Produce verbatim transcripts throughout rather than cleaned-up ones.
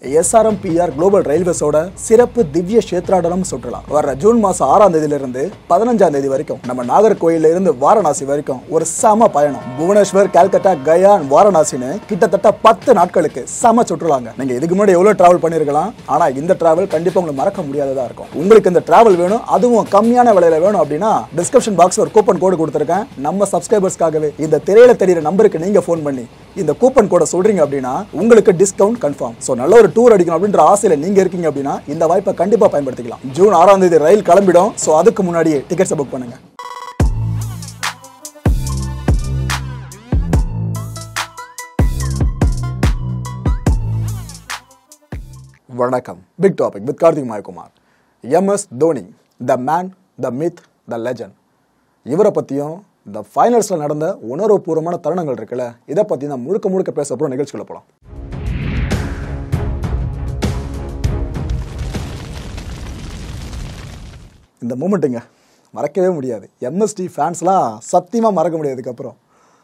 S R M P R global ரயில்வேஸோட சிறப்பு திவ்ய கஷேத்ராடனம் சுற்றுலா வர ஜூன் மாசம் ஆறாம் தேதியில இருந்து பதினஞ்சாம் தேதி வரைக்கும் நம்ம நாகர்கோயில இருந்து வாரணாசி வரைக்கும் ஒரு சம பயணம். புவனேஸ்வர், கல்கத்தா, கயா, வாரணாசின்னு கிட்டத்தட்ட பத்து நாட்களுக்கு சம சுற்றுலாங்க. நீங்க இதுக்கு முன்னாடி எவ்வளவு டிராவல் பண்ணிருக்கலாம், ஆனா இந்த டிராவல் கண்டிப்பா உங்களுக்கு மறக்க முடியாததா இருக்கும். உங்களுக்கு இந்த டிராவல் வேணும், அதுவும் கம்மியான விலையில வேணும் அப்படின்னா டிஸ்கிரிப்ஷன் பாக்ஸ் ஒரு கூப்பன் கோடு கொடுத்திருக்கேன். நம்ம சப்ஸ்கிரைபர்ஸ்க்காகவே இந்த திரையில தெரியுற நம்பருக்கு நீங்க போன் பண்ணி இந்த கூப்பன் கோட சொல்றீங்க அப்படின்னா உங்களுக்கு டிஸ்கவுண்ட் கன்ஃபார்ம். சோ நல்ல ஒரு டூர் அடிக்கணும் அப்படின்ற ஆசையில நீங்க இருக்கீங்க அப்படின்னா இந்த வாய்ப்பை கண்டிப்பா பயன்படுத்திக்கலாம். ஜூன் ஆறாம் தேதி ரயில் கிளம்பிடும். சோ அதுக்கு முன்னாடியே டிக்கெட்ஸ் புக் பண்ணுங்க. வணக்கம். Big topic with Karthik Mayakumar. M S Dhoni, the man, the myth, the legend. இவரை பத்தியும் இந்த ஃபைனல்ஸ்ல நடந்த உணர்வுபூர்வமான தருணங்கள் இருக்குல்ல, இதை பத்தி நான் முழுக்க முழுக்க பேச போறோம். நிகழ்ச்சிக்குள்ள போலாம். இந்த மூமெண்ட்டுங்க மறக்கவே முடியாது. எம்எஸ்டி ஃபேன்ஸ்லாம் சத்தியமா மறக்க முடியாது. அதுக்கப்புறம்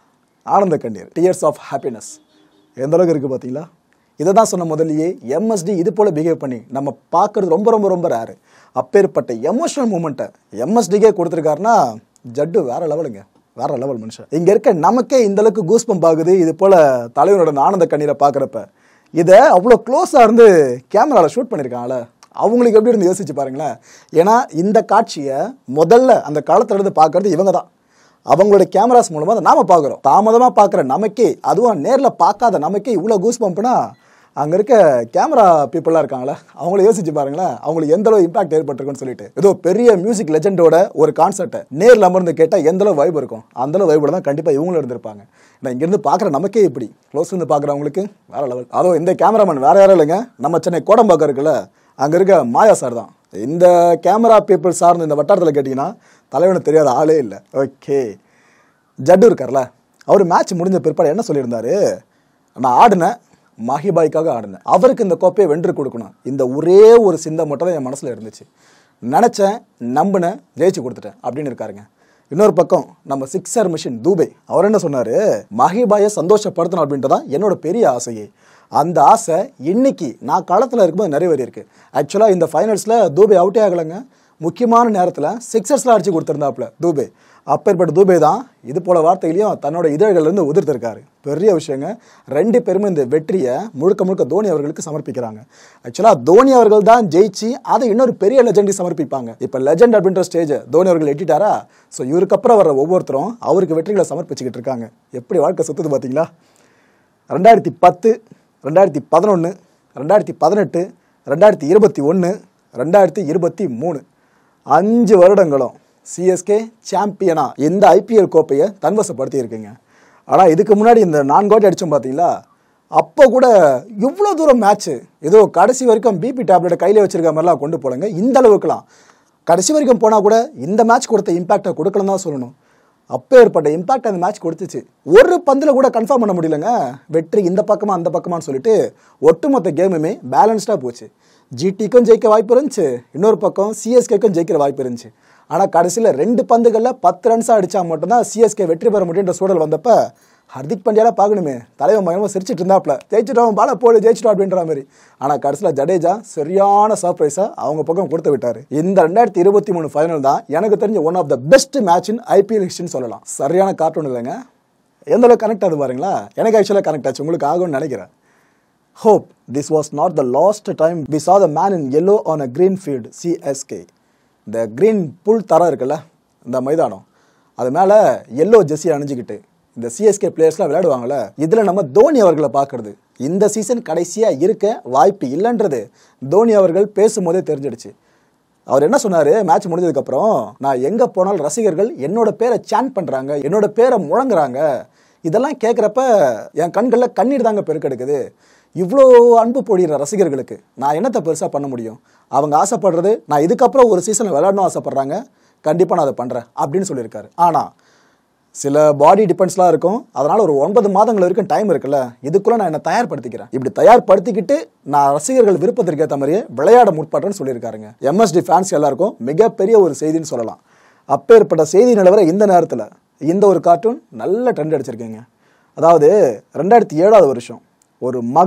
ஆனந்த கண்ணீர், டியர்ஸ் ஆஃப் ஹாப்பினஸ் எந்த அளவுக்கு இருக்கு பார்த்தீங்களா? இதை தான் சொன்ன முதலியே, எம்எஸ்டி இது போல பிஹேவ் பண்ணி நம்ம பார்க்கறது ரொம்ப ரொம்ப ரொம்ப ரேரு. அப்பேற்பட்ட எமோஷனல் மூமெண்ட்டை எம்எஸ்டிக்கே கொடுத்துருக்காருன்னா ஜட்டு வேற லெவலுங்க, வேற லெவல் மனுஷன். இங்க இருக்க நமக்கே இந்த அளவுக்கு கூஸ் பம்ப் ஆகுது இது போல தலைவனோட ஆனந்த கண்ணீரை பாக்குறப்ப. இதை அவ்வளோ க்ளோஸா இருந்து கேமரால ஷூட் பண்ணிருக்காங்கல்ல, அவங்களுக்கு எப்படி இருந்து யோசிச்சு பாருங்களேன். ஏன்னா இந்த காட்சியை முதல்ல அந்த காலத்துல இருந்து பாக்குறது இவங்க தான். அவங்களோட கேமராஸ் மூலமா அதை நாம பாக்குறோம். தாமதமா பாக்குற நமக்கே, அதுவும் நேர்ல பார்க்காத நமக்கே இவ்வளவு கூஸ் பம்ப்னா அங்க இருக்க கேமரா பீப்புளா இருக்காங்களா, அவங்கள யோசிச்சு பாருங்களேன், அவங்களுக்கு எந்த அளவு இம்பாக்ட் ஏற்பட்டிருக்குன்னு சொல்லிட்டு. ஏதோ பெரிய மியூசிக் லெஜெண்டோட ஒரு கான்சர்ட்டை நேர்ல அமர்ந்து கேட்டா எந்த அளவு வைப் இருக்கும், அந்த அளவு வைபோட தான் கண்டிப்பா இவங்களும் இருந்திருப்பாங்க. நான் இங்க இருந்து பாக்குற நமக்கே இப்படி க்ளோஸ் இருந்து பாக்குறவங்களுக்கு வேற லெவல். அதுவும் இந்த கேமராமேன் வேற யாரும் இல்லைங்க, நம்ம சென்னை கோடம்பாக்கம் இருக்குல்ல, அங்க இருக்க மாயா சார் தான். இந்த கேமரா பீப்புள் சார்ந்து இந்த வட்டாரத்தில் கேட்டீங்கன்னா தலைவனுக்கு தெரியாத ஆளே இல்லை. ஓகே, ஜட்டு இருக்கார்ல, அவர் மேட்ச் முடிஞ்ச பிற்பாடு என்ன சொல்லியிருந்தாரு, நான் ஆடினேன், மஹிபாய்க்காக ஆடினேன், அவருக்கு இந்த கோப்பையை வென்று கொடுக்கணும், இந்த ஒரே ஒரு சிந்தை மட்டும் தான் என் மனசுல இருந்துச்சு, நினைச்சேன், நம்பினேன், ஜெயிச்சு கொடுத்துட்டேன் அப்படின்னு இருக்காருங்க. இன்னொரு பக்கம் நம்ம சிக்ஸர் மிஷின் தூபே, அவர் என்ன சொன்னாரு, மஹிபாயை சந்தோஷப்படுத்தணும் அப்படின்றதான் என்னோட பெரிய ஆசையே. அந்த ஆசை இன்னைக்கு நான் களத்தில் இருக்கும்போது நிறைவேறி இருக்கு. ஆக்சுவலாக இந்த ஃபைனல்ஸில் தூபே அவுட்டே ஆகலைங்க. முக்கியமான நேரத்தில் சிக்ஸர்ஸ்லாம் அடிச்சு கொடுத்துருந்தாப்புல தூபே. அப்பேற்பட்ட தூபே தான் இது போல வார்த்தைகளையும் தன்னோட இதழ்கள்லேருந்து உதிர்த்திருக்காரு. பெரிய விஷயங்க. ரெண்டு பேருமே இந்த வெற்றியை முழுக்க முழுக்க தோனி அவர்களுக்கு சமர்ப்பிக்கிறாங்க. ஆக்சுவலாக தோனி அவர்கள் தான் ஜெயிச்சு அதை இன்னொரு பெரிய லெஜெண்டுக்கு சமர்ப்பிப்பாங்க. இப்போ லெஜெண்ட் அப்படின்ற ஸ்டேஜை தோனி அவர்கள் எட்டிட்டாரா, ஸோ இவருக்கு அப்புறம் வர ஒவ்வொருத்தரும் அவருக்கு வெற்றிகளை சமர்ப்பிச்சுக்கிட்டு இருக்காங்க. எப்படி வாழ்க்கை சுற்றுது பார்த்தீங்களா? ரெண்டாயிரத்தி பத்து ரெண்டாயிரத்தி பதினொன்று ரெண்டாயிரத்தி பதினெட்டு ரெண்டாயிரத்தி இருபத்தி ஒன்று ரெண்டாயிரத்தி இருபத்தி மூணு அஞ்சு வருடங்களும் சிஎஸ்கே சாம்பியனா இந்த ஐபிஎல் கோப்பையை தன்வசப்படுத்தி இருக்குங்க. ஆனால் இதுக்கு முன்னாடி இந்த நான்கு வாட்டி அடித்தோம் பார்த்தீங்களா, அப்போ கூட இவ்வளோ தூரம் மேட்ச்சு ஏதோ கடைசி வரைக்கும் பிபி டேப்லெட்டை கையில் வச்சிருக்க மாதிரிலாம் கொண்டு போலங்க. இந்த அளவுக்குலாம் கடைசி வரைக்கும் போனால் கூட இந்த மேட்ச் கொடுத்த இம்பாக்டை கொடுக்கலன்னு தான் சொல்லணும். அப்போ ஏற்பட்ட இம்பாக்ட் அந்த மேட்ச் கொடுத்துச்சு. ஒரு பந்தில் கூட கன்ஃபார்ம் பண்ண முடியலங்க, வெற்றி இந்த பக்கமா அந்த பக்கமான்னு சொல்லிட்டு ஒட்டுமொத்த கேமுமே பேலன்ஸ்டாக போச்சு. ஜிடிக்கும் ஜெயிக்க வாய்ப்பு இருந்துச்சு, இன்னொரு பக்கம் சிஎஸ்கேக்கும் ஜெயிக்கிற வாய்ப்பு இருந்துச்சு. ஆனால் கடைசியில் ரெண்டு பந்துகளில் பத்து ரன்ஸாக அடித்தா மட்டும்தான் சிஎஸ்கே வெற்றி பெற முடியுன்ற சூழல் வந்தப்போ ஹர்திக் பாண்டியாலாம் பார்க்கணுமே, தலைவன் மகனமாக சிரிச்சிட்டு இருந்தாப்புல, ஜெயிச்சிட்டோம் பால போடு ஜெயிச்சிட்டோம் அப்படின்ற மாதிரி. ஆனால் கடைசியில் ஜடேஜா சரியான சர்ப்ரைஸை அவங்க பக்கம் கொடுத்து விட்டார். இந்த ரெண்டாயிரத்தி இருபத்தி மூணு ஃபைனல் தான் எனக்கு தெரிஞ்ச one of the best match in IPL ஹிஸ்டரின்னு சொல்லலாம். சரியான கார்ட்டூன் இல்லைங்க, எந்த அளவுக்கு கனெக்ட் ஆகுது பாருங்களா. எனக்கு ஆக்சுவலாக கனெக்ட் ஆச்சு, உங்களுக்கு ஆகும்னு நினைக்கிறேன். Hope this was not the last time we saw the man in yellow on a green field. C S K. இந்த கிரீன் புல் தரம் இருக்குல்ல, இந்த மைதானம், அது மேலே எல்லோ ஜெர்சி அணிஞ்சிக்கிட்டு இந்த சிஎஸ்கே பிளேயர்ஸ்லாம் விளையாடுவாங்கள்ல, இதில் நம்ம தோனி அவர்களை பார்க்கறது இந்த சீசன் கடைசியாக இருக்க வாய்ப்பு இல்லைன்றது தோனி அவர்கள் பேசும்போதே தெரிஞ்சிடுச்சு. அவர் என்ன சொன்னார் மேட்ச் முடிஞ்சதுக்கப்புறம், நான் எங்கே போனாலும் ரசிகர்கள் என்னோட பேரை சாண்ட் பண்ணுறாங்க, என்னோட பேரை முழங்குறாங்க, இதெல்லாம் கேட்குறப்ப என் கண்களில் கண்ணீர் தாங்க பெருக்கெடுக்குது. இவ்வளோ அன்பு பொழிகிற ரசிகர்களுக்கு நான் என்னத்தை பெருசாக பண்ண முடியும், அவங்க ஆசைப்படுறது நான் இதுக்கப்புறம் ஒரு சீசனில் விளையாடணும் ஆசைப்படுறாங்க, கண்டிப்பாக நான் அதை பண்ணுறேன் அப்படின்னு சொல்லியிருக்காரு. ஆனால் சில பாடி டிபெண்ட்ஸ்லாம் இருக்கும், அதனால் ஒரு ஒன்பது மாதங்கள் வரைக்கும் டைம் இருக்குல்ல, இதுக்குள்ளே நான் என்னை தயார்படுத்திக்கிறேன், இப்படி தயார்படுத்திக்கிட்டு நான் ரசிகர்கள் விருப்பத்திற்கு ஏற்ற மாதிரியே விளையாட முற்படுறேன்னு சொல்லியிருக்காருங்க. எம்எஸ்டி ஃபேன்ஸ் எல்லாருக்கும் மிகப்பெரிய ஒரு செய்தின்னு சொல்லலாம். அப்பேற்பட்ட செய்தி நிலவர இந்த நேரத்தில் இந்த ஒரு கார்ட்டூன் நல்ல ட்ரெண்ட் அடிச்சிருக்கீங்க. அதாவது ரெண்டாயிரத்தி ஏழாவது வருஷம் ஒரு மகள்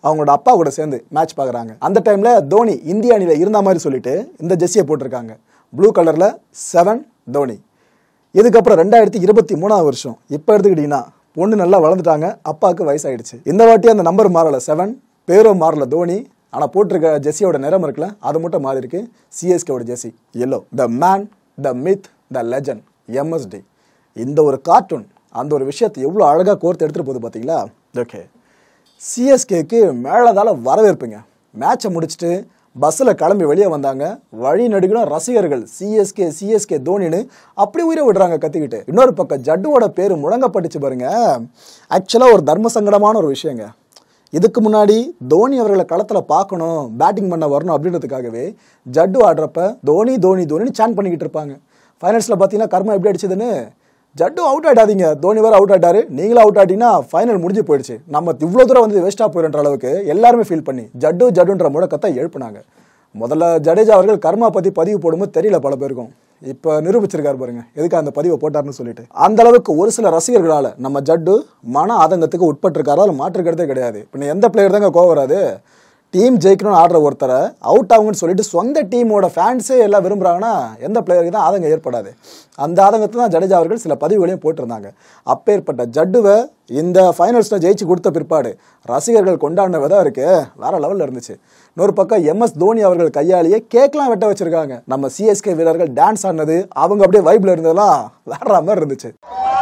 அவங்களோட அப்பா கூட சேர்ந்து மேட்ச் பார்க்குறாங்க. அந்த டைமில் தோனி இந்திய அணியில் இருந்த மாதிரி சொல்லிட்டு இந்த ஜெர்சியை போட்டிருக்காங்க. ப்ளூ கலரில் செவன் தோனி. இதுக்கப்புறம் ரெண்டாயிரத்தி இருபத்தி மூணாவது வருஷம் இப்போ எடுத்துக்கிட்டிங்கன்னா பொண்ணு நல்லா வளர்ந்துட்டாங்க, அப்பாவுக்கு வயசாயிடுச்சு. இந்த வாட்டி அந்த நம்பர் மாறல, செவன் பேரும் மாறல தோனி. ஆனால் போட்டிருக்க ஜெர்சியோட நிறம் இருக்குல்ல, அது மட்டும் மாறி இருக்கு. சிஎஸ்கேவோட jersey yellow. The man, the myth, the legend, MSD. இந்த ஒரு கார்ட்டூன் அந்த ஒரு விஷயத்தை எவ்வளோ அழகாக கோர்த்து எடுத்துகிட்டு போகுது பார்த்தீங்களா? ஓகே, சிஎஸ்கேக்கு மேலதால வரவேற்புங்க. மேட்சை முடிச்சுட்டு பஸ்ஸில் கிளம்பி வெளியே வந்தாங்க. வழி நடுக்கணும் ரசிகர்கள் சிஎஸ்கே சிஎஸ்கே தோனின்னு அப்படி உயிரை விடுறாங்க கத்திக்கிட்டு. இன்னொரு பக்கம் ஜட்டுவோட பேர் முழங்கப்பட்டுச்சு பாருங்க. ஆக்சுவலாக ஒரு தர்ம சங்கடமான ஒரு விஷயங்க. இதுக்கு முன்னாடி தோனி அவர்களை களத்தில் பார்க்கணும், பேட்டிங் பண்ண வரணும் அப்படின்றதுக்காகவே ஜட்டு ஆடுறப்ப தோனி தோனி தோனின்னு சான் பண்ணிக்கிட்டு இருப்பாங்க. ஃபைனல்ஸில் பார்த்தீங்கன்னா கர்மா எப்படி அடிச்சதுன்னு, ஜட்டு அவுட் ஆகிடாதீங்க, தோனி வேறு அவுட் ஆகிட்டாரு, நீங்களும் அவுட் ஆகிட்டீங்கன்னா ஃபைனல் முடிஞ்சு போயிடுச்சு, நம்ம இவ்வளோ தூரம் வந்து வேஸ்ட்டாக போயிடுன்ற அளவுக்கு எல்லாருமே ஃபீல் பண்ணி ஜட்டு ஜட்டுன்ற முழக்கத்தை எழுப்புனாங்க. முதல்ல ஜடேஜா அவர்கள் கர்மா பற்றி பதிவு போடும்போது தெரியல பல பேருக்கும். இப்போ நிரூபிச்சிருக்காரு பாருங்க எதுக்கு அந்த பதிவை போட்டார்னு சொல்லிட்டு. அந்த அளவுக்கு ஒரு சில ரசிகர்களால் நம்ம ஜட்டு மன ஆதங்கத்துக்கு உட்பட்டிருக்காரோ அதில் மாற்றுக்கிறதே கிடையாது. இப்போ எந்த பிளேயர் தாங்க கோவம் வராது? டீம் ஜெயிக்கணும்னு ஆடுற ஒருத்தரை அவுட் ஆகுங்கன்னு சொல்லிட்டு சொந்த டீமோட ஃபேன்ஸே எல்லாம் விரும்புகிறாங்கன்னா எந்த பிளேயருக்கு தான் ஆதங்கம் ஏற்படாது? அந்த ஆதங்கத்தை தான் ஜடேஜா அவர்கள் சில பதிவுகளையும் போட்டிருந்தாங்க. அப்பேற்பட்ட ஜட்டுவை இந்த ஃபைனல்ஸில் ஜெயிச்சு கொடுத்த பிற்பாடு ரசிகர்கள் கொண்டாடின விதம் இருக்கு வேற லெவலில் இருந்துச்சு. இன்னொரு பக்கம் எம்எஸ் தோனி அவர்கள் கையாலேயே கேக்லாம் வெட்ட வச்சிருக்காங்க. நம்ம சிஎஸ்கே வீரர்கள் டான்ஸ் ஆடினது, அவங்க அப்படியே வைப்ல இருந்ததெல்லாம் வேற மாதிரி இருந்துச்சு.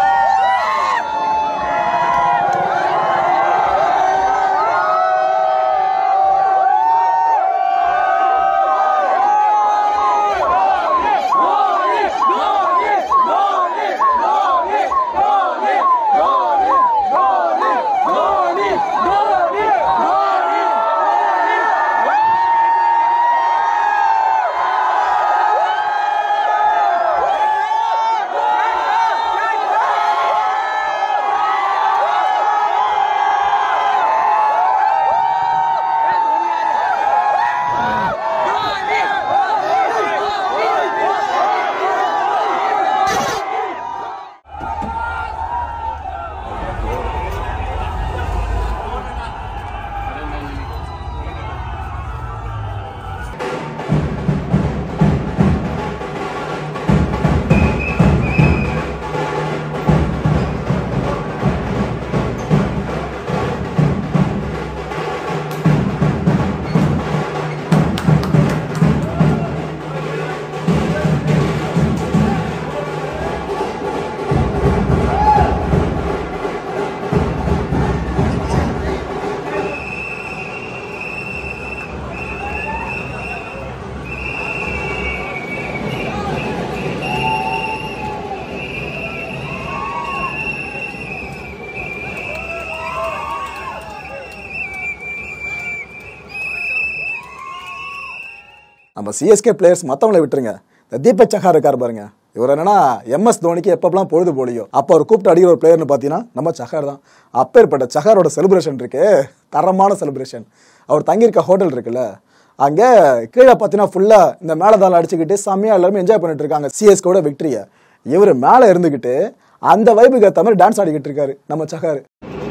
நம்ம சிஎஸ்கே பிளேயர்ஸ் மற்றவங்களை விட்டுருங்க, இந்த தீபக் சஹார் இருக்கார் பாருங்க, இவர் என்னன்னா எம்எஸ் தோனிக்கு எப்பப்பெல்லாம் பொழுது போலியோ அப்போ அவர் கூப்பிட்டு அடிக்கிற ஒரு பிளேயர்னு பார்த்தீங்கன்னா நம்ம சஹார் தான். அப்பேற்பட்ட சஹாரோட செலிப்ரேஷன் இருக்கு, தரமான செலிப்ரேஷன். அவர் தங்கியிருக்க ஹோட்டல் இருக்குல்ல, அங்கே கீழே பார்த்தீங்கன்னா ஃபுல்லாக இந்த மேலதாளம் அடிச்சுக்கிட்டு செம்மையாக எல்லாருமே என்ஜாய் பண்ணிட்டு இருக்காங்க சிஎஸ்கேவோட விக்டரியை. இவர் மேலே இருந்துக்கிட்டு அந்த வைபுக்கு ஏற்ற மாதிரி டான்ஸ் ஆடிக்கிட்டு இருக்காரு நம்ம சஹார்.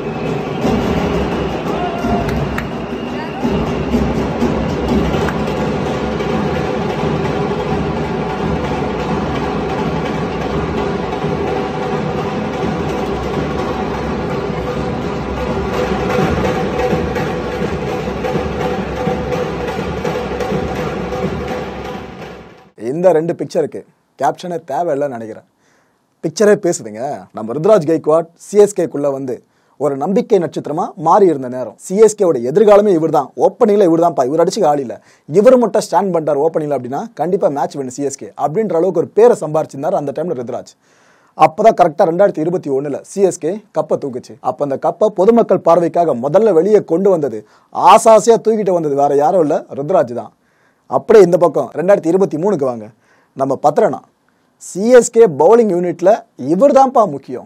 இந்த ரெண்டு பிக்சருக்கு கேப்ஷனே தேவையில்லைன்னு நினைக்கிறேன். பிக்சரே பேசுதுங்க. நம்ம ருத்ராஜ் கைக்வாட் சிஎஸ்கேக்குள்ளே வந்து ஒரு நம்பிக்கை நட்சத்திரமாக மாறி இருந்த நேரம், சிஎஸ்கேவோட எதிர்காலமே இவர் தான், ஓப்பனிங்கில் இவர் தான்ப்பா, இவர் அடிச்சு ஆள் இல்லை, இவர் மட்டும் ஸ்டாண்ட் பண்ணிட்டார் ஓப்பனிங்கில் அப்படின்னா கண்டிப்பாக மேட்ச் வேணும் சிஎஸ்கே அப்படின்ற அளவுக்கு ஒரு பேரை சம்பாரிச்சிருந்தார் அந்த டைமில் ருத்ராஜ். அப்போ தான் கரெக்டாக ரெண்டாயிரத்தி இருபத்தி ஒன்றில் சிஎஸ்கே கப்பை தூக்குச்சு. அப்போ அந்த கப்பை பொதுமக்கள் பார்வைக்காக முதல்ல வெளியே கொண்டு வந்தது, ஆசாசியாக தூக்கிட்டு வந்தது வேற யாரும் இல்லை, ருத்ராஜ் தான். அப்படியே இந்த பக்கம் ரெண்டாயிரத்தி இருபத்தி மூணுக்கு வாங்க, நம்ம பத்ரனா சிஎஸ்கே பவுலிங் யூனிட்டில் இவர் தான்ப்பா முக்கியம்.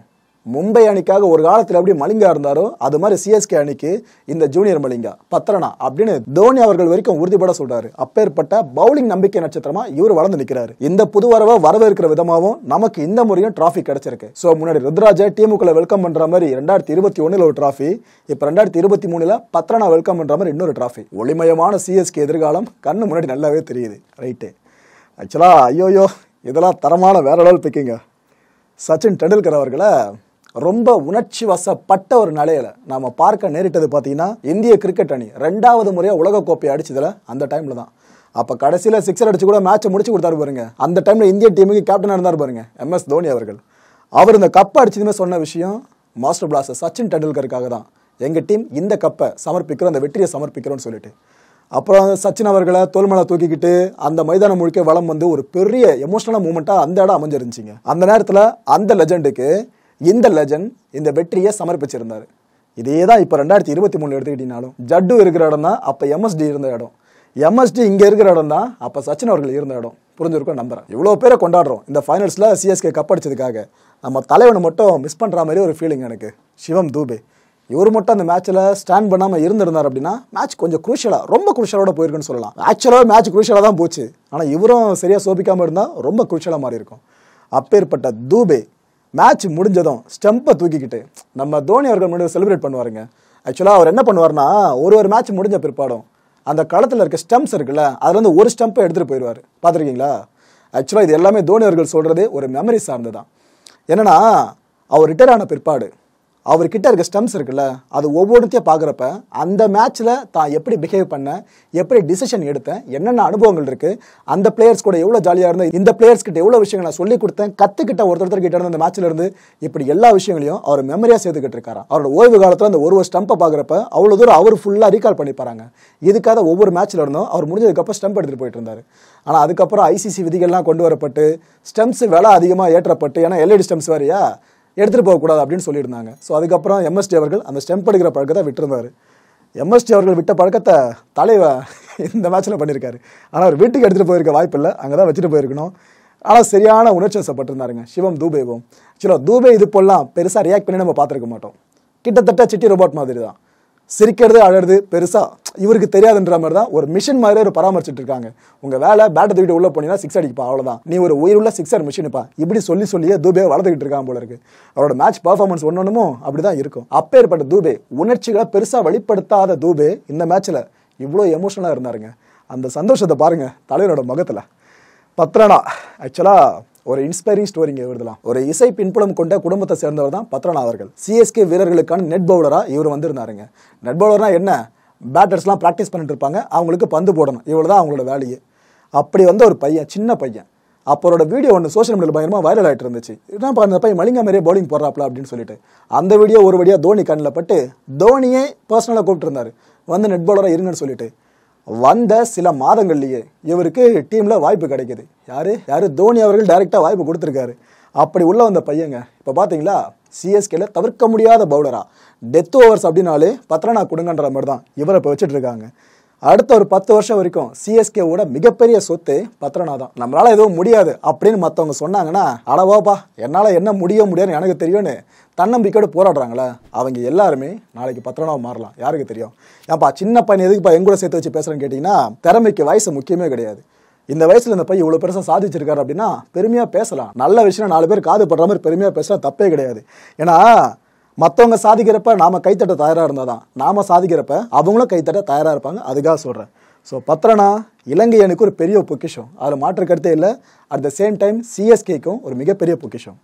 மும்பை அணிக்காக ஒரு காலத்தில் எப்படி மலிங்கா இருந்தாரோ அது மாதிரி சிஎஸ்கே அணிக்கு இந்த ஜூனியர் மலிங்கா பத்ரனா அப்படின்னு தோனி அவர்கள் வரைக்கும் உறுதிபட சொல்றாரு. அப்பேற்பட்ட பவுலிங் நம்பிக்கை நட்சத்திரமா இவர் வளர்ந்து நிற்கிறாரு. இந்த புது வரவை வரவேற்கிற விதமாகவும் நமக்கு இந்த முறையும் டிராஃபி கிடைச்சிருக்கு. ஸோ முன்னாடி ருத்ராஜை டீமுக்குள்ள வெல்கம் பண்ற மாதிரி ரெண்டாயிரத்தி இருபத்தி ஒண்ணுல ஒரு டிராஃபி, இப்போ ரெண்டாயிரத்தி இருபத்தி மூணுல பத்ரனா வெல்கம் பண்ற மாதிரி இன்னொரு டிராஃபி. ஒளிமயமான சிஎஸ்கே எதிர்காலம் கண்ணு முன்னாடி நல்லாவே தெரியுது. ரைட்டு. ஆக்சுவலா ஐயோயோ இதெல்லாம் தரமான வேற லெவல் பிக்கிங்க. சச்சின் டெண்டுல்கர் அவர்களை ரொம்ப உணர்ச்சி வசப்பட்ட ஒரு நிலையில நாம பார்க்க நேரிட்டது பார்த்தீங்கன்னா இந்திய கிரிக்கெட் அணி ரெண்டாவது முறையா உலகக்கோப்பை அடிச்சதுல அந்த டைம்ல தான். அப்ப கடைசியில சிக்ஸர் அடிச்சு கூட மேட்சை முடிச்சு கொடுத்தாரு பாருங்க. அந்த டைம்ல இந்திய டீமுக்கு கேப்டனா இருந்தார் பாருங்க எம் எஸ் தோனி அவர்கள். அவர் இந்த கப்பை அடிச்சதுமே சொன்ன விஷயம் மாஸ்டர் பிளாஸ்டர் சச்சின் டெண்டுல்கருக்காக தான் எங்க டீம் இந்த கப்பை சமர்ப்பிக்கிறோம், அந்த வெற்றியை சமர்ப்பிக்கிறோம்னு சொல்லிட்டு. அப்புறம் சச்சின் அவர்களை தோல்மலை தூக்கிக்கிட்டு அந்த மைதானம் முழுக்க வளம் வந்து ஒரு பெரிய எமோஷனல் மூமெண்டா அந்த இடம் அமைஞ்சிருந்துச்சிங்க. அந்த நேரத்துல அந்த லெஜண்டுக்கு இந்த லெஜண்ட் இந்த வெற்றியை சமர்ப்பிச்சிருந்தாரு. இதே தான் இப்போ ரெண்டாயிரத்தி இருபத்தி மூணு எடுத்துக்கிட்டீங்கனாலும் ஜட்டு இருக்கிற இடம் தான் அப்போ எம்எஸ்டி இருந்த இடம், எம்எஸ்டி இங்கே இருக்கிற இடம் தான் அப்போ சச்சின் அவர்கள் இருந்த இடம். புரிஞ்சிருக்கும் நம்புறேன். இவ்வளோ பேரை கொண்டாடுறோம் இந்த ஃபைனல்ஸில் சிஎஸ்கே கப் அடிச்சதுக்காக. நம்ம தலைவனை மட்டும் மிஸ் பண்ணுற மாதிரி ஒரு ஃபீலிங் எனக்கு. சிவம் தூபே இவர் மட்டும் அந்த மேட்ச்சில் ஸ்டாண்ட் பண்ணாமல் இருந்திருந்தார் அப்படின்னா மேட்ச் கொஞ்சம் குரூஷியலாக ரொம்ப குரூஷியலோட போயிருக்குன்னு சொல்லலாம். ஆக்சுவலாக மேட்ச் குரூஷியலாக தான் போச்சு, ஆனால் இவரும் சரியாக சோபிக்காமல் இருந்தால் ரொம்ப குரூஷியலாக மாறி இருக்கும். அப்பேற்பட்ட தூபே மேட்ச் முடிஞ்சதும் ஸ்டெம்பை தூக்கிக்கிட்டு நம்ம தோனி அவர்கள் முன்னாடி செலிப்ரேட் பண்ணுவாருங்க. ஆக்சுவலாக அவர் என்ன பண்ணுவார்னா ஒரு ஒரு மேட்ச் முடிஞ்ச பிற்பாடும் அந்த களத்தில் இருக்க ஸ்டெம்ப்ஸ் இருக்குல்ல அதுல இருந்து ஒரு ஸ்டெம்பை எடுத்துகிட்டு போயிடுவார். பார்த்துருக்கீங்களா? ஆக்சுவலாக இது எல்லாமே தோனி அவர்கள் சொல்கிறது ஒரு மெமரி சார்ந்து தான். என்னன்னா அவர் ரிட்டையர் ஆன பிற்பாடு அவர்கிட்ட இருக்க ஸ்டெம்ப்ஸ் இருக்குல்ல அது ஒவ்வொருத்தையும் பார்க்குறப்ப அந்த மேட்ச்சில் தான் எப்படி பிஹேவ் பண்ணேன், எப்படி டிசிஷன் எடுத்தேன், என்னென்ன அனுபவங்கள் இருக்குது, அந்த பிளேயர்ஸ் கூட எவ்வளோ ஜாலியாக இருந்தேன், இந்த பிளேயர்ஸ் கிட்ட எவ்வளோ விஷயங்கள் நான் சொல்லிக் கொடுத்தேன், கற்றுக்கிட்ட ஒருத்தர் கிட்ட இருந்து அந்த மேட்ச்சில் இருந்து இப்படி எல்லா விஷயங்களையும் அவர் மெமரியாக சேர்த்துக்கிட்டு இருக்காராம். அவரோட ஓய்வு காலத்தில் அந்த ஒரு ஒரு ஸ்டெம்பை பார்க்குறப்ப அவ்வளோ தூரம் அவர் ஃபுல்லாக ரீகால் பண்ணி பாருங்க. இதுக்காக ஒவ்வொரு மேட்ச்சில் இருந்தும் அவர் முடிஞ்சதுக்கப்புறம் ஸ்டெம்ப் எடுத்துகிட்டு போயிட்டு இருந்தார். ஆனால் அதுக்கப்புறம் ஐசிசி விதிகள்லாம் கொண்டு வரப்பட்டு ஸ்டெம்ப்ஸ் விலை அதிகமாக ஏற்றப்பட்டு, ஏன்னா எல்இடி ஸ்டெம்ப்ஸ் வேறையா எடுத்துகிட்டு போகக்கூடாது அப்படின்னு சொல்லியிருந்தாங்க. ஸோ அதுக்கப்புறம் எம்எஸ்டி அவர்கள் அந்த ஸ்டெம்ப் எடுக்கிற பழக்கத்தை விட்டுருந்தார். எம்எஸ்டி அவர்கள் விட்ட பழக்கத்தை தலைவ இந்த மேட்ச்சில் பண்ணியிருக்காரு. ஆனால் அவர் வீட்டுக்கு எடுத்துகிட்டு போயிருக்க வாய்ப்பு இல்லை, அங்கே தான் வச்சுட்டு போயிருக்கணும். ஆனால் சரியான உணர்ச்சி வசப்பட்டிருந்தாருங்க சிவம் தூபேவும். ஆக்சுவலாக தூபே இது போலாம் பெருசாக ரியாக்ட் பண்ணி நம்ம பார்த்துருக்க மாட்டோம். கிட்டத்தட்ட சிட்டி ரோபோட் மாதிரி தான், சிரிக்கிறது அழறது பெருசாக இவருக்கு தெரியாதுன்ற மாதிரி தான் ஒரு மிஷின் மாதிரி ஒரு பராமரிச்சுட்டு இருக்காங்க. உங்கள் வேலை பேட்டை தூக்கிட்டு உள்ளே போனீங்கன்னா சிக்ஸ் அடிப்பா, அவ்வளோதான், நீ ஒரு உயிருள்ள சிக்ஸர் மிஷினுப்பா, இப்படி சொல்லி சொல்லியே தூபே வளர்த்துக்கிட்டு இருக்காங்க போல இருக்கு. அவரோட மேட்ச் பர்ஃபார்மன்ஸ் ஒன்னொன்னுமோ அப்படிதான் இருக்கும். அப்பேற்பட்ட தூபே உணர்ச்சிகளை பெருசாக வெளிப்படுத்தாத தூபே இந்த மேட்ச்சில் இவ்வளோ எமோஷனலாக இருந்தாருங்க. அந்த சந்தோஷத்தை பாருங்க தலைவரோட முகத்தில். பத்ரனா ஆக்சுவலாக ஒரு இன்ஸ்பைரிங் ஸ்டோரிங்க இவர்தான். ஒரு இசை பின்புலம் கொண்ட குடும்பத்தை சேர்ந்தவர் தான் பத்ரனா அவர்கள். சிஎஸ்கே வீரர்களுக்கான நெட் பவுலராக இவர் வந்திருந்தாருங்க. நெட் பவுலர்னா என்ன, பேட்டர்ஸ்லாம் ப்ராக்டிஸ் பண்ணிட்டு இருப்பாங்க, அவங்களுக்கு பந்து போடணும், இவ்வளோ தான் அவங்களோட வேலையே. அப்படி வந்து ஒரு பையன், சின்ன பையன். அப்போட வீடியோ ஒன்று சோஷியல் மீடியாவில் பயங்கரமாக வைரல் ஆகிட்டு இருந்துச்சு. என்ன அந்த பையன் மலிங்கா மாதிரியே பவுலிங் போடுறாப்ல அப்படின்னு சொல்லிட்டு அந்த வீடியோ ஒரு வழியாக தோனி கண்ணில் பட்டு தோனியே பர்சனலாக கூப்பிட்டு இருந்தார் வந்து நெட் பவுலராக இருங்கன்னு சொல்லிட்டு. வந்த சில மாதங்கள்லேயே இவருக்கு டீமில் வாய்ப்பு கிடைக்கிது. யார் யார் தோனி அவர்கள் டைரெக்டாக வாய்ப்பு கொடுத்துருக்காரு. அப்படி உள்ள வந்த பையங்க இப்போ பார்த்தீங்களா சிஎஸ்கேல தவிர்க்க முடியாத பவுலரா. டெத் ஓவர்ஸ் அப்படின்னாலே பத்ரனா கொடுங்கன்ற மாதிரி தான் இவரை இப்போ வச்சுட்டு இருக்காங்க. அடுத்த ஒரு பத்து வருஷம் வரைக்கும் சிஎஸ்கேவோட மிகப்பெரிய சொத்து பத்ரனா தான். நம்மளால எதுவும் முடியாது அப்படின்னு மற்றவங்க சொன்னாங்கன்னா அடவாப்பா என்னால் என்ன முடிய முடியாதுன்னு எனக்கு தெரியும்னு தன்னம்பிக்கையோடு போராடுறாங்களே அவங்க எல்லாருமே நாளைக்கு பத்ரனாவை மாறலாம். யாருக்கு தெரியும்? ஏன்ப்பா சின்ன பையன் எதுக்குப்பா எங்கூட சேர்த்து வச்சு பேசுறேன்னு கேட்டிங்கன்னா திறமைக்கு வயசு முக்கியமே கிடையாது. இந்த வயசுல இந்த பையன் இவ்வளோ பெருசாக சாதிச்சிருக்காரு அப்படின்னா பெருமையாக பேசலாம். நல்ல விஷயம் நாலு பேர் காது படுற மாதிரி பெருமையாக பேசலாம், தப்பே கிடையாது. ஏன்னா மற்றவங்க சாதிக்கிறப்ப நாம கைத்தட்ட தயாராக இருந்தால் தான் நாம சாதிக்கிறப்ப அவங்களும் கைத்தட்ட தயாராக இருப்பாங்க. அதுக்காக சொல்கிறேன். ஸோ பத்ரனா இலங்கையனுக்கு ஒரு பெரிய பொக்கிஷம், அதில் மாற்று கருத்தே இல்லை. அட் த சேம் டைம் சிஎஸ்கேக்கும் ஒரு மிகப்பெரிய பொக்கிஷம்.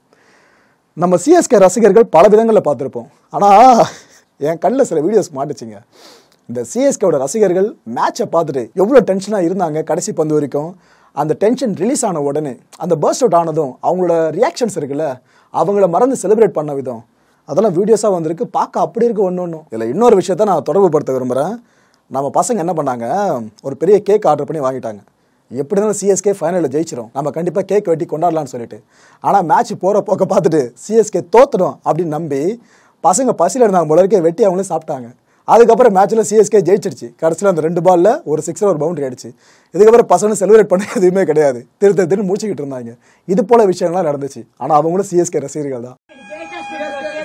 நம்ம சிஎஸ்கே ரசிகர்கள் பல விதங்களில் பார்த்துருப்போம். ஆனால் என் கண்ணில் சில வீடியோஸ் மாட்டுச்சிங்க. இந்த சிஎஸ்கேவோட ரசிகர்கள் மேட்சை பார்த்துட்டு எவ்வளோ டென்ஷனாக இருந்தாங்க கடைசி பந்து வரைக்கும். அந்த டென்ஷன் ரிலீஸ் ஆன உடனே அந்த பர்ஸ்ட் அவுட் ஆனதும் அவங்களோட ரியாக்ஷன்ஸ் இருக்குல்ல, அவங்கள மறந்து செலிப்ரேட் பண்ண விதம் அதெல்லாம் வீடியோஸாக வந்திருக்கு. பார்க்க அப்படி இருக்கு ஒன்று ஒன்றும். இதில் இன்னொரு விஷயத்த நான் தொடர்பு படுத்த விரும்புகிறேன். நம்ம பசங்க என்ன பண்ணாங்க, ஒரு பெரிய கேக் ஆர்டர் பண்ணி வாங்கிட்டாங்க. எப்படி இருந்தாலும் சிஎஸ்கே ஃபைனலில் ஜெயிச்சிடும், நம்ம கண்டிப்பாக கேக் வெட்டி கொண்டாடலான்னு சொல்லிட்டு. ஆனால் மேட்ச் போகிற போக்க பார்த்துட்டு சிஎஸ்கே தோத்துடும் அப்படின்னு நம்பி பசங்க பசியில் இருந்தாங்க போல இருக்கே, வெட்டி அவங்களே சாப்பிட்டாங்க. அதுக்கப்புறம் மேட்ச்சில் சிஎஸ்கே ஜெயிச்சிருச்சு. கடைசியில் அந்த ரெண்டு பாலில் ஒரு சிக்ஸர் ஒரு பவுண்டரி அடிச்சு. இதுக்கப்புறம் பசங்க செலிப்ரேட் பண்ண எதுவுமே கிடையாது, திரு திரு முடிச்சுக்கிட்டு இருந்தாங்க. இது போல விஷயங்கள்லாம் நடந்துச்சு. ஆனால் அவங்களும் சிஎஸ்கே ரசிகர்கள் தான்.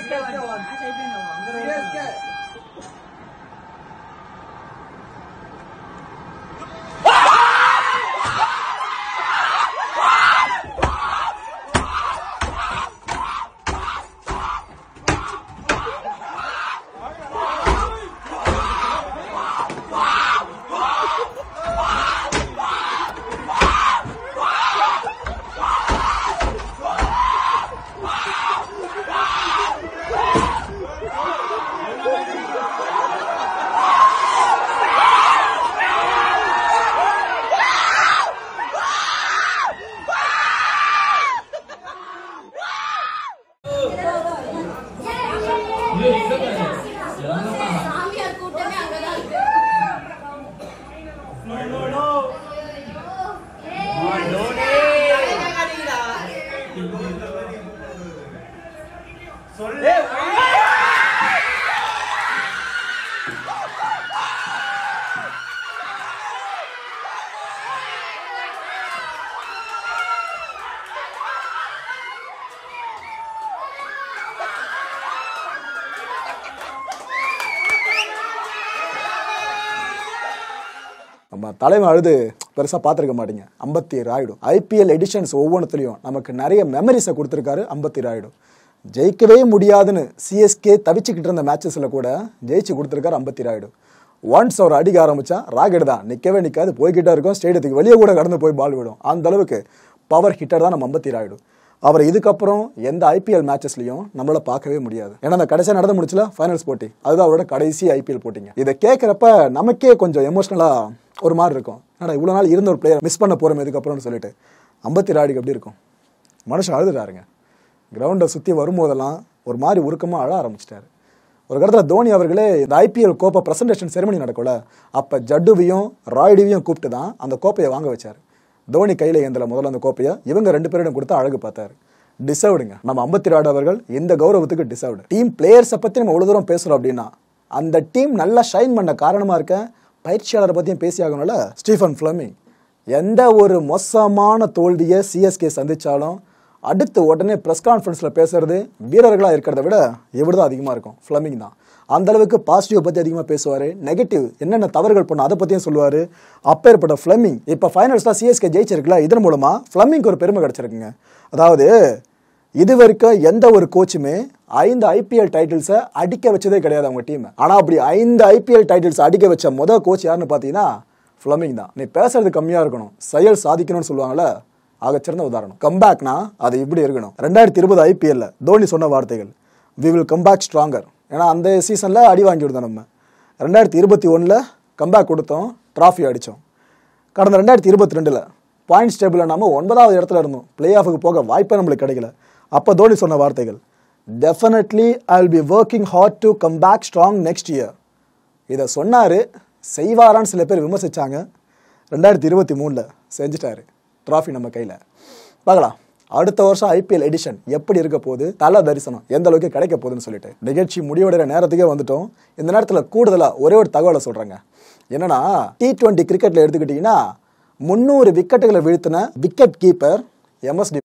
நம்ம தலைமை அழுது பெருசாக பார்த்துருக்க மாட்டீங்க. அம்பத்தி ராயுடு ஐபிஎல் எடிஷன்ஸ் ஒவ்வொன்றுத்துலையும் நமக்கு நிறைய மெமரிஸை கொடுத்துருக்காரு. அம்பத்தி ராயுடு ஜெயிக்கவே முடியாதுன்னு சிஎஸ்கே தவிச்சுக்கிட்டு இருந்த மேட்சஸில் கூட ஜெயிச்சு கொடுத்துருக்காரு அம்பத்தி ராயுடு. ஒன்ஸ் அவர் அடிக்க ஆரம்பித்தா ராக்கெட் தான், நிற்கவே நிற்காது, போய்கிட்டே இருக்கும், ஸ்டேடியத்துக்கு வெளியே கூட கடந்து போய் பால் விடும். அந்த அளவுக்கு பவர் ஹிட்டர் தான் நம்ம அம்பத்தி ராயுடு. அவர் இதுக்கப்புறம் எந்த ஐபிஎல் மேட்சஸ்லையும் நம்மளால பார்க்கவே முடியாது. ஏன்னா அந்த கடைசியாக நடந்து முடிச்சல ஃபைனல்ஸ் போட்டி, அதுதான் அவரோட கடைசி ஐபிஎல் போட்டிங்க. இதை கேட்குறப்ப நமக்கே கொஞ்சம் எமோஷனலாக ஒரு மாதிரி இருக்கும். ஆனால் இவ்வளோ நாள் இருந்த ஒரு பிளேயர் மிஸ் பண்ண போகிறோம் இதுக்கப்புறம்னு சொல்லிட்டு. அம்பத்தி ராயுடுக்கு எப்படி இருக்கும்? மனுஷன் அழுதுறாருங்க. கிரவுண்டை சுற்றி வரும்போதெல்லாம் ஒரு மாதிரி உருக்கமாக அழ ஆரம்பிச்சிட்டாரு. ஒரு இடத்துல தோனி அவர்களே இந்த ஐபிஎல் கோப்பை ப்ரெசன்டேஷன் செரிமனி நடக்கும்ல, அப்போ ஜட்டுவையும் ராயுடுவையும் கூப்பிட்டு தான் அந்த கோப்பையை வாங்க வச்சார். தோனி கையில் ஏந்தல முதல்ல அந்த கோப்பையை இவங்க ரெண்டு பேரிடம் கொடுத்து அழகு பார்த்தாரு. டிசர்வ்டுங்க. நம்ம அம்பத்தி ராயுடு அவர்கள் இந்த கௌரவத்துக்கு டிசர்வ்டு. டீம் பிளேயர்ஸை பற்றி நம்ம இவ்வளோ தூரம் பேசுகிறோம் அப்படின்னா அந்த டீம் நல்லா ஷைன் பண்ண காரணமாக இருக்க பயிற்சியாளரை பற்றியும் பேசி ஆகணும்ல. ஸ்டீஃபன் ஃப்ளமிங் எந்த ஒரு மோசமான தோல்வியை சிஎஸ்கே சந்திச்சாலும் அடுத்து உடனே ப்ரெஸ் கான்ஃபரன்ஸில் பேசுறது வீரர்களாக இருக்கிறத விட இவர் தான் அதிகமாக இருக்கும். ஃப்ளமிங் தான் அந்த அளவுக்கு பாசிட்டிவ் பற்றி அதிகமாக பேசுவார். நெகட்டிவ் என்னென்ன தவறுகள் பண்ண அதை பற்றியும் சொல்லுவார். அப்பேற்பட்ட ஃப்ளமிங் இப்போ ஃபைனல்ஸில் சிஎஸ்கே ஜெயிச்சிருக்குல்ல, இதன் மூலமாக ஃப்ளமிங்க்கு ஒரு பெருமை கிடச்சிருக்குங்க. அதாவது இது வரைக்கும் எந்த ஒரு கோச்சுமே ஐந்து ஐபிஎல் டைட்டில்ஸை அடிக்க வச்சதே கிடையாது அவங்க டீம். ஆனால் அப்படி ஐந்து ஐபிஎல் டைட்டில்ஸ் அடிக்க வச்ச முதல் கோச் யாருன்னு பார்த்தீங்கன்னா ஃப்ளமிங் தான். நீ பேசுறது கம்மியாக இருக்கணும், செயல் சாதிக்கணும்னு சொல்லுவாங்கல்ல, ஆகச்சிறந்த உதாரணம். கம்பேக்னா அது இப்படி இருக்கணும். ரெண்டாயிரத்தி இருபது ஐபிஎல்ல தோனி சொன்ன வார்த்தைகள், வி வில் கம்பேக் ஸ்ட்ராங்கர். ஏன்னா அந்த சீசனில் அடி வாங்கி விடுதோம். நம்ம ரெண்டாயிரத்தி இருபத்தி ஒன்றில் கம்பேக் கொடுத்தோம், ட்ராஃபி அடித்தோம். கடந்த ரெண்டாயிரத்தி இருபத்தி ரெண்டில் பாயிண்ட்ஸ் டேபிளில் நம்ம ஒன்பதாவது இடத்துல இருந்தோம், பிளே ஆஃபுக்கு போக வாய்ப்பே நம்மளுக்கு கிடைக்கல. அப்போ தோனி சொன்ன வார்த்தைகள், definitely I will be working hard to come back strong next year. இதை சொன்னார். செய்வாரான்னு சில பேர் விமர்சித்தாங்க. ரெண்டாயிரத்தி இருபத்தி மூணில் செஞ்சுட்டாரு. ட்ராஃபி நம்ம கையில். பார்க்கலாம் அடுத்த வருஷம் ஐபிஎல் எடிஷன் எப்படி இருக்க போகுது, தல தரிசனம் எந்த அளவுக்கு கிடைக்க போகுதுன்னு சொல்லிட்டு. நிகழ்ச்சி முடிவடைகிற நேரத்துக்கே வந்துட்டோம். இந்த நேரத்தில் கூடுதலாக ஒரே ஒரு தகவலை சொல்கிறேங்க. என்னன்னா டி டுவெண்ட்டி கிரிக்கெட்டில் எடுத்துக்கிட்டிங்கன்னா முந்நூறு விக்கெட்டுகளை வீழ்த்தின விக்கெட் கீப்பர் எம்எஸ்டி.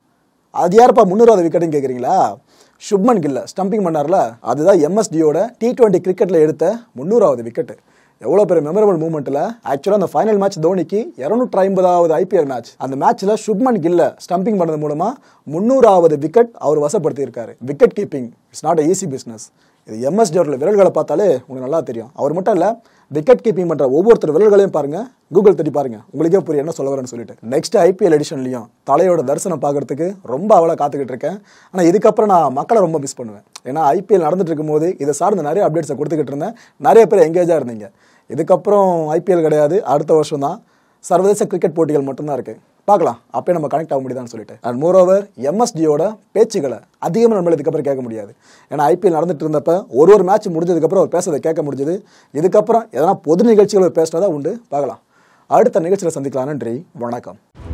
அது யாருப்பா முந்நூறாவது விக்கெட்டுன்னு கேட்குறீங்களா? சுப்மன் கில்ல ஸ்டம்பிங் பண்ணார்ல, அதுதான் எம்எஸ்டியோட டி டுவெண்ட்டி கிரிக்கெட்டில் எடுத்த முந்நூறாவது விக்கெட்டு. எவ்வளோ பெரிய மெமரபிள் மூமெண்ட்டில். ஆக்சுவலாக அந்த ஃபைனல் மேட்ச் தோனிக்கு இரநூற்றி ஐம்பதாவது ஐபிஎல் மேட்ச். அந்த மேட்ச்சில் சுப்மன் கில்ல ஸ்டம்பிங் பண்ணது மூலமாக முந்நூறாவது விக்கெட் அவர் வசப்படுத்தியிருக்காரு. Wicket keeping it's not easy business. இது எம்எஸ்டியோட விரல்களை பார்த்தாலே உங்களுக்கு நல்லா தெரியும். அவர் மட்டும் இல்லை, விக்கெட் கீப்பிங் பண்ணுற ஒவ்வொருத்தர் விரல்களையும் பாருங்கள், கூகுள் தட்டி பாருங்கள், உங்களுக்கே புரியும் என்ன சொல்ல வரேன்னு சொல்லிட்டு. நெக்ஸ்ட் ஐபிஎல் எடிஷன்லையும் தலையோட தரிசனம் பார்க்கறதுக்கு ரொம்ப அவளை காத்துக்கிட்டு இருக்கேன். ஆனால் இதுக்கப்புறம் நான் மக்களை ரொம்ப மிஸ் பண்ணுவேன். ஏன்னா ஐபிஎல் நடந்துட்டு இருக்கும்போது இதை சார்ந்த நிறைய அப்டேட்ஸை கொடுத்துக்கிட்டு இருந்தேன். நிறைய பேர் எங்கேஜாக இருந்தீங்க. இதுக்கப்புறம் ஐபிஎல் கிடையாது, அடுத்த வருஷம் தான் சர்வதேச கிரிக்கெட் போட்டிகள் மட்டும்தான் இருக்குது. பார்க்கலாம் அப்போ நம்ம கனெக்ட் ஆக முடியுதான்னு சொல்லிட்டு. அண்ட் மோர் ஓவர் எம்எஸ்டியோட பேச்சுகளை அதிகமாக நம்மள இதுக்கப்புறம் கேட்க முடியாது. ஏன்னா ஐபிஎல் நடந்துட்டு இருந்தப்ப ஒரு ஒரு மேட்ச் முடிஞ்சதுக்கப்புறம் அவர் பேசுறதை கேட்க முடிஞ்சது. இதுக்கப்புறம் எதனா பொது நிகழ்ச்சிகள் பேசுறதா உண்டு. பார்க்கலாம் அடுத்த நிகழ்ச்சியில் சந்திக்கலாம். நன்றி, வணக்கம்.